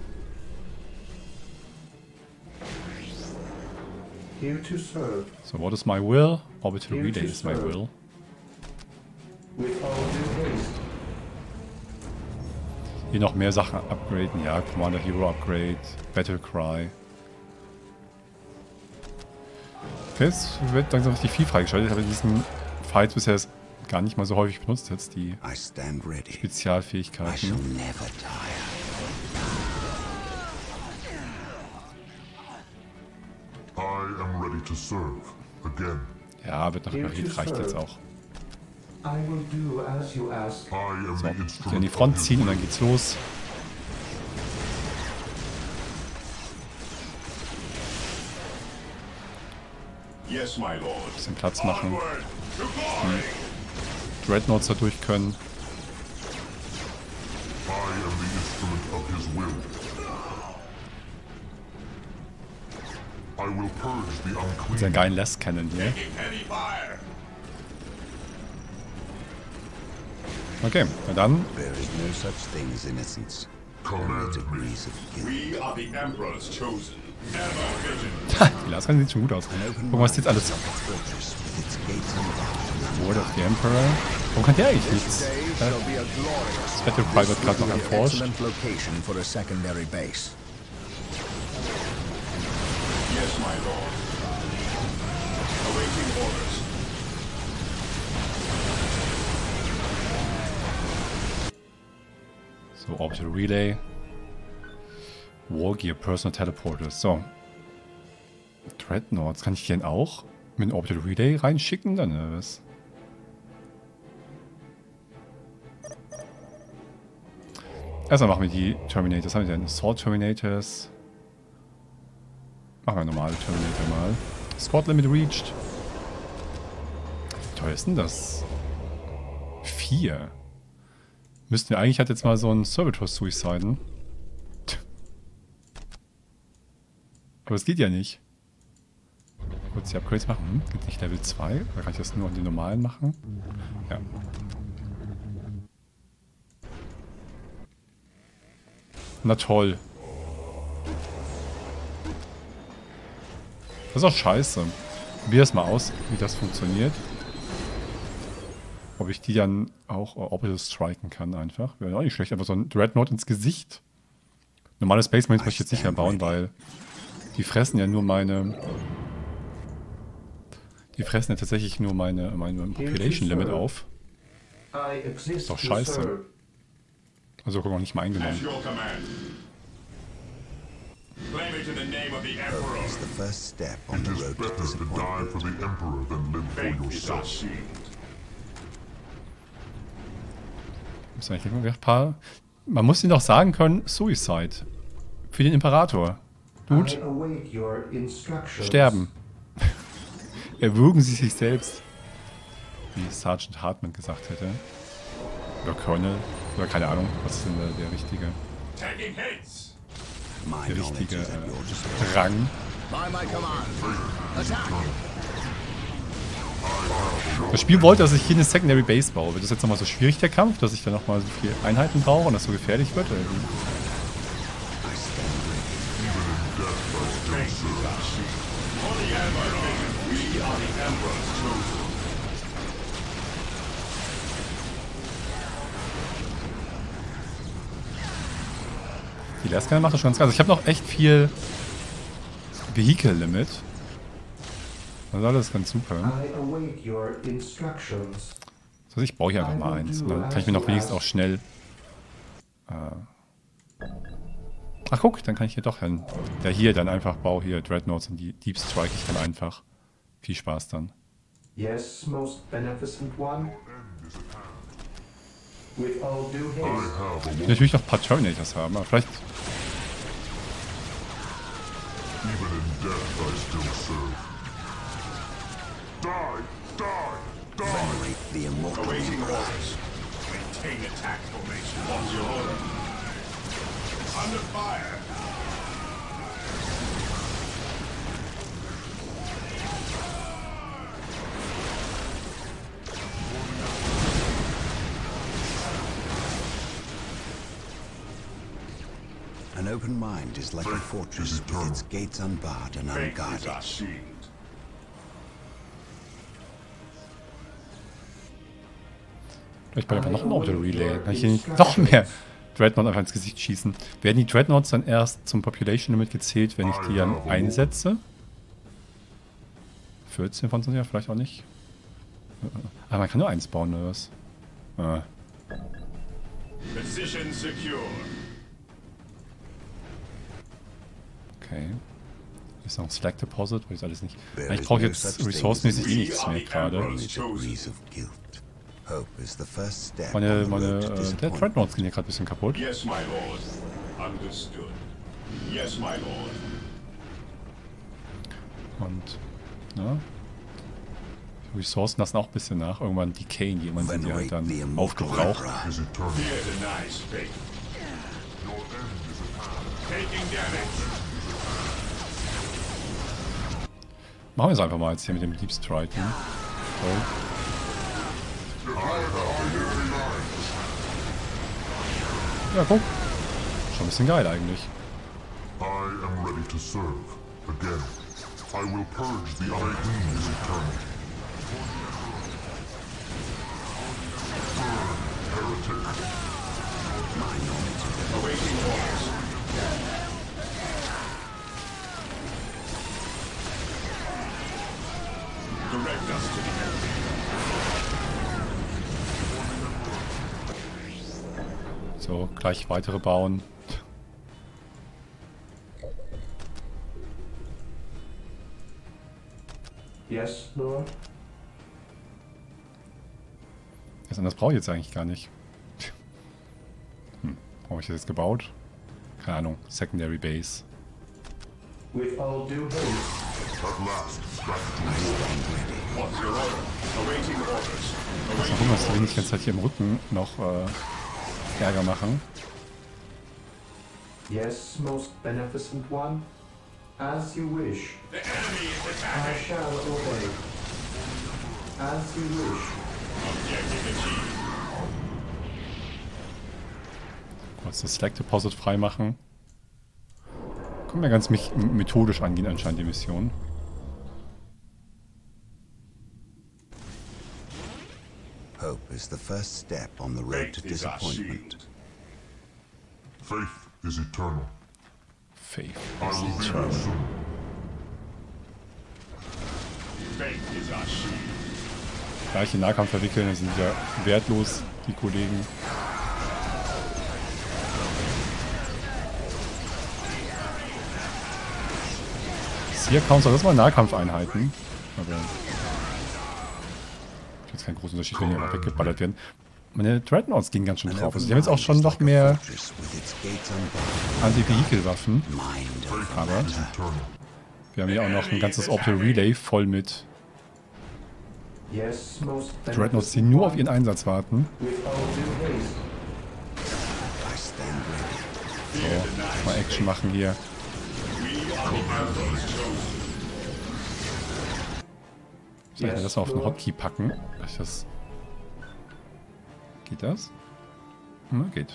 Here to serve. So, what is my will? Orbital Here Relay to is my serve. will. With all due haste. Hier noch mehr Sachen upgraden. Ja, Commander Hero Upgrade, Battle Cry. Okay, jetzt wird langsam richtig viel freigeschaltet. Ich habe in diesen Fights bisher gar nicht mal so häufig benutzt jetzt, die I stand ready. I shall Spezialfähigkeiten. never tire. I am ready to serve. Again. Ja, wird noch repariert, reicht jetzt auch. I will do as you ask. I am So, the ich instrument kann in die of Front his ziehen und will. dann geht's los. Yes, my lord. Bisschen Platz machen. Onward to glory. Dreadnoughts da durch können. I am the instrument of his will. I will purge the Seinen unclean. geilen Last Cannon hier. Taking heavy fire. Okay, na dann. There is no such thing as innocence. Only Command me. degrees of guilt. We are the Emperor's chosen. Ever vigilant. Die Last Cannon sieht schon gut aus. Gucken, was jetzt alles. Fortress with its gates unbarred. Word of the Emperor. Warum kann der eigentlich nichts? Day Äh, shall be a glorious Das Battlecry wird gerade noch erforscht. excellent location for a secondary base. Yes, my lord. Awaiting orders. So, Orbital Relay. Wargear, Personal Teleporters. So. Dreadnoughts. Kann ich den auch mit dem Orbital Relay reinschicken? Dann oder was? Erstmal machen wir die Terminators. Haben wir denn? Sword Terminators. Machen wir normale Terminator mal. Squad Limit reached. Wie teuer ist denn das? Vier. Müssten wir eigentlich halt jetzt mal so einen Servitor suiciden. Aber es geht ja nicht. Kurz die Upgrades machen. Hm, geht nicht Level zwei? Oder kann ich das nur an den normalen machen? Ja. Na toll. Das ist auch scheiße. Probier das mal aus, wie das funktioniert. Ob ich die dann auch äh, Orbital striken kann einfach. Wäre auch nicht schlecht, aber so ein Dreadnought ins Gesicht. Normale Space Marines möchte ich jetzt nicht mehr bauen, weil die fressen ja nur meine... Die fressen ja tatsächlich nur meine, meine Population Limit auf. I exist Ist doch to scheiße. serve. Also auch nicht mal At eingenommen. your command. Claim it in the name of the Emperor. It's the first step on It the is road to better to die disappointment. for the Emperor than live for Fate is our yourself. shield. Muss eigentlich ein paar. Man muss ihnen doch sagen können, Suicide. Für den Imperator. I Dude, await your instructions. sterben. Erwürgen sie sich selbst. Wie Sergeant Hartman gesagt hätte. Oder Colonel. Oder keine Ahnung, was ist denn der, der richtige, Taking hits. My der knowledge richtige is at your äh, disposal. Rang. By my command. Attack! Das Spiel wollte, dass ich hier eine Secondary Base baue. Wird das jetzt nochmal so schwierig, der Kampf, dass ich dann nochmal so viele Einheiten brauche und das so gefährlich wird? Oder wie? Even in death I still serve. For the Emperor. We are the Emperor's chosen. Die Lascannon macht das schon ganz geil. Also ich habe noch echt viel Vehicle Limit. Das ist alles ganz super. I await your instructions. Also ich baue hier einfach mal eins. Und dann kann ich mir noch wenigstens auch schnell... Äh Ach guck, dann kann ich hier doch hin. Ja hier, dann einfach baue hier Dreadnoughts und die Deep Strike ich dann einfach. Viel Spaß dann. Yes, most beneficent one. With all due I haste. have a Ich will natürlich noch ein paar Terminators haben, aber vielleicht... Even in death I still serve. Die! Die! Die! Venerate the immortal Awaiting Emperor. orders. Maintain attack formation. What's your order? Under fire. An open mind is like a fortress with its gates unbarred and Fate is unguarded. our shield. Vielleicht baue ich einfach noch ein Orbital Relay. Dann kann ich hier nicht noch mehr Dreadnought einfach ins Gesicht schießen. Werden die Dreadnoughts dann erst zum Population Limit gezählt, wenn ich die dann einsetze? vierzehn von sind ja vielleicht auch nicht. Ah, man kann nur eins bauen, oder was? Ah. Position secure. Okay. ist noch ein Slack Deposit, weil ich alles nicht. Ich brauche jetzt ressourcenmäßig eh nichts mehr gerade. Meine, meine, äh, der Dreadnoughts gehen hier gerade ein bisschen kaputt. Yes, my lord. Understood. Yes, my lord. Und, ja. Die Ressourcen lassen auch ein bisschen nach. Irgendwann decayen die, irgendwann sind die halt dann aufgebraucht. Machen wir es einfach mal jetzt hier mit dem Deep Strike. Ne? So. Ja, guck. Schon ein bisschen geil eigentlich. I am ready to serve. Again. I will purge the Eye is eternal. Heretic. Awaiting orders. Direct us to the enemy. So, gleich weitere bauen. Yes, Lord. Das anders brauche ich jetzt eigentlich gar nicht. Hm, warum habe ich das jetzt gebaut? Keine Ahnung. Secondary Base. With all due haste. At last, back to war. What's your order? Awaiting orders. Warum das will ich jetzt halt hier im Rücken noch äh, Ärger machen? Yes, most beneficent one. As you wish. The enemy is I attacking. shall obey. As you wish. Objective achieved. Kurz das Slack Deposit freimachen. Können wir ganz mich methodisch angehen anscheinend die Mission. Hope is the first step on the road to Faith is our disappointment. shield. Faith is eternal. Faith I is will be eternal. there soon. Faith is our shield. Gleich in Nahkampf verwickeln, dann sind wieder wertlos, die Kollegen. Hier Counts das mal Nahkampfeinheiten. Aber jetzt kein großer Unterschied, wenn die einfach weggeballert werden. Meine Dreadnoughts gehen ganz schön drauf. Also die haben jetzt auch schon noch mehr Anti-Vehicle-Waffen. Aber wir haben hier auch noch ein ganzes Orbital Relay voll mit Yes, most Dreadnoughts, die nur auf ihren Einsatz warten. With all due haste. So, mal Action machen hier. Ich sollte das mal auf den Hotkey packen. Das geht das? Na, geht.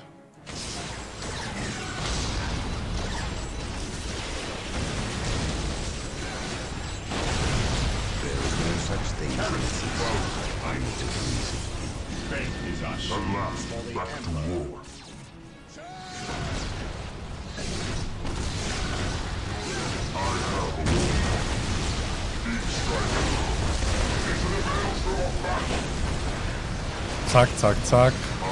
At last, back to war. I have a war. Deep strike. Into the maelstrom of battle. Zack, zack, zack.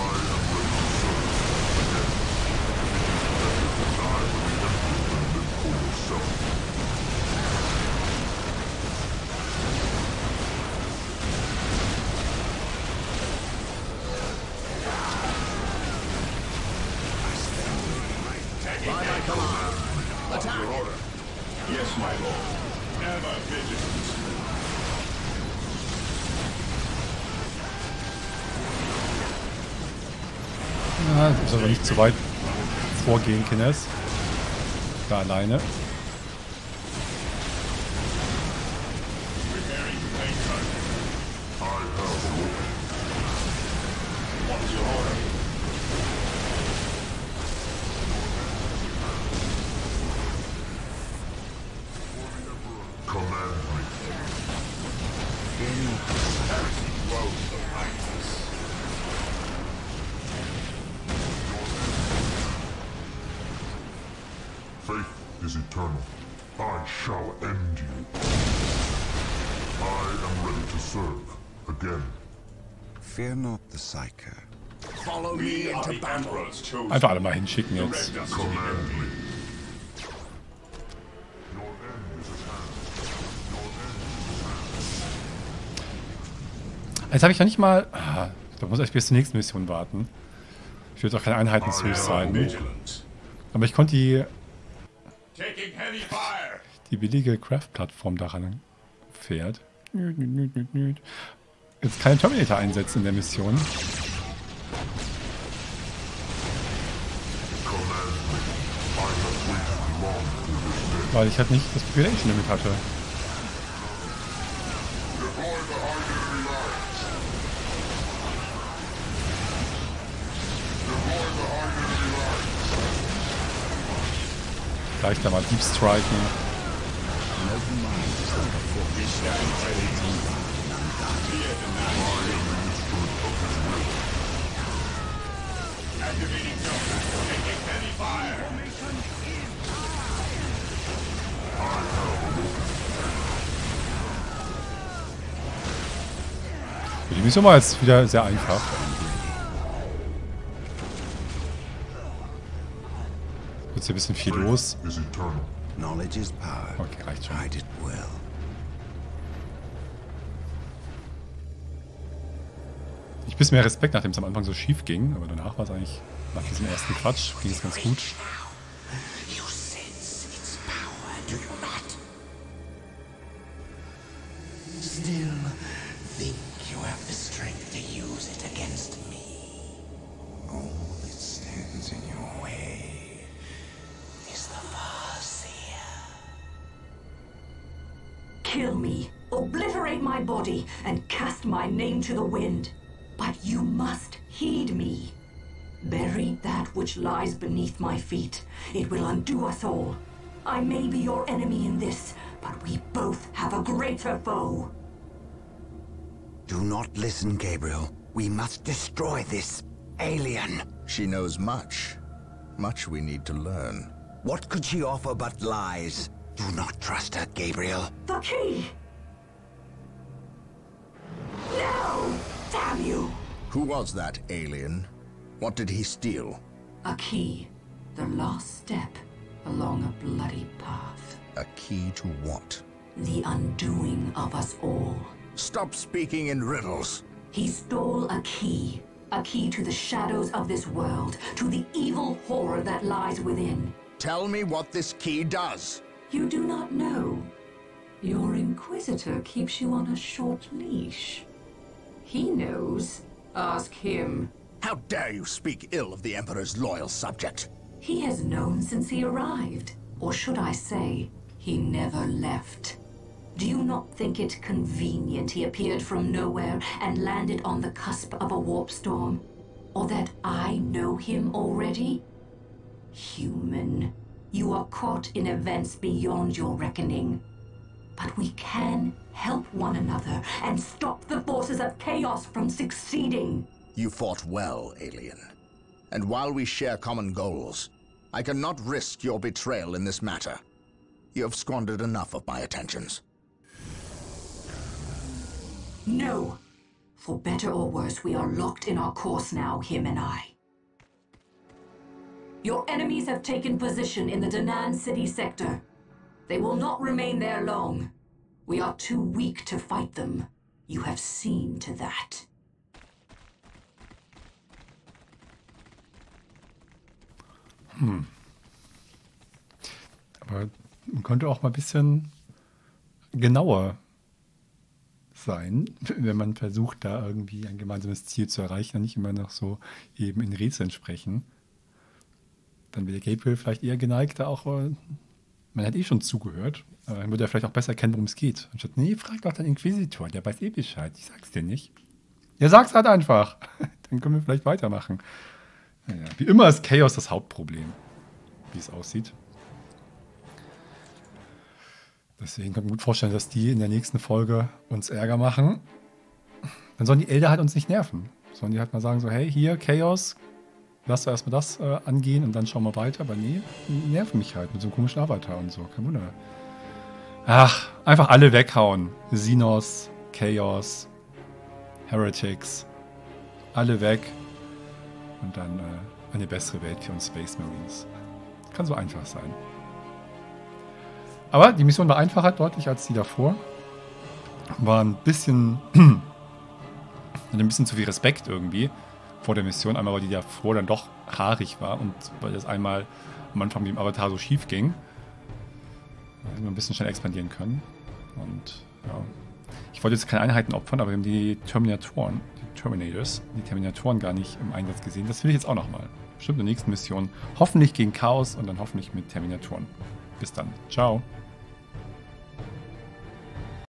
Yes, my lord. Ever vigilant. Ja, das ist aber nicht zu weit vorgehen, Kines. Da alleine. Preparing to take cover. I have a war. What's your order? Command me. Heresy grows the righteous. Faith is eternal. I shall end you. I am ready to serve. Again. Fear not the Psyker. Follow me We are into the battle. Emperor's chosen. Einfach alle mal hinschicken jetzt. Direct us to the Command enemy. me. Your end is Jetzt habe ich ja nicht mal... Ah, da muss ich bis zur nächsten Mission warten. Ich will jetzt auch keine Einheiten suiciden. Aber ich konnte die... die billige Craft-Plattform daran fährt. Jetzt keine Terminator einsetzen in der Mission. Weil ich halt nicht das Population Limit hatte. Gleich da mal Deep Striken. Die Mission war jetzt wieder sehr einfach. Jetzt hier ein bisschen viel los. Okay, reicht schon. Ich bisschen mehr Respekt, nachdem es am Anfang so schief ging, aber danach war es eigentlich, nach diesem ersten Quatsch, ging es ganz gut. Kill me, obliterate my body, and cast my name to the wind. But you must heed me. Bury that which lies beneath my feet. It will undo us all. I may be your enemy in this, but we both have a greater foe. Do not listen, Gabriel. We must destroy this alien. She knows much. Much we need to learn. What could she offer but lies? Do not trust her, Gabriel. The key! No! Damn you! Who was that alien? What did he steal? A key. The last step along a bloody path. A key to what? The undoing of us all. Stop speaking in riddles. He stole a key. A key to the shadows of this world. To the evil horror that lies within. Tell me what this key does. You do not know. Your Inquisitor keeps you on a short leash. He knows. Ask him. How dare you speak ill of the Emperor's loyal subject? He has known since he arrived. Or should I say, he never left. Do you not think it convenient he appeared from nowhere and landed on the cusp of a warp storm? Or that I know him already? Human. You are caught in events beyond your reckoning. But we can help one another and stop the forces of chaos from succeeding. You fought well, alien. And while we share common goals, I cannot risk your betrayal in this matter. You have squandered enough of my attentions. No. For better or worse, we are locked in our course now, him and I. Your enemies have taken position in the Danan City sector. They will not remain there long. We are too weak to fight them. You have seen to that. Hm. Aber man könnte auch mal ein bisschen genauer sein, wenn man versucht, da irgendwie ein gemeinsames Ziel zu erreichen und nicht immer noch so eben in Rätseln sprechen. Dann wäre Gabriel vielleicht eher geneigt, da auch, man hat eh schon zugehört, aber dann würde er vielleicht auch besser kennen, worum es geht. Anstatt, nee, frag doch den Inquisitor, der weiß eh Bescheid, ich sag's dir nicht. Ja, sag's halt einfach. Dann können wir vielleicht weitermachen. Naja, wie immer ist Chaos das Hauptproblem, wie es aussieht. Deswegen kann ich mir gut vorstellen, dass die in der nächsten Folge uns Ärger machen. Dann sollen die Elder halt uns nicht nerven. Sollen die halt mal sagen so, hey, hier, Chaos, lass doch erstmal das äh, angehen und dann schauen wir weiter. Aber nee, die nerven mich halt mit so einem komischen Avatar und so. Kein Wunder. Ach, einfach alle weghauen. Xenos, Chaos, Heretics, alle weg. Und dann äh, eine bessere Welt für uns Space Marines. Kann so einfach sein. Aber die Mission war einfacher deutlich als die davor. War ein bisschen Und ein bisschen zu viel Respekt irgendwie vor der Mission. Einmal, weil die ja vor dann doch haarig war und weil das einmal am Anfang mit dem Avatar so schief ging. Da hätten wir ein bisschen schnell expandieren können. Und ja, ich wollte jetzt keine Einheiten opfern, aber wir haben die Terminatoren, die Terminators, die Terminatoren gar nicht im Einsatz gesehen. Das will ich jetzt auch nochmal. Bestimmt in der nächsten Mission. Hoffentlich gegen Chaos und dann hoffentlich mit Terminatoren. Bis dann. Ciao.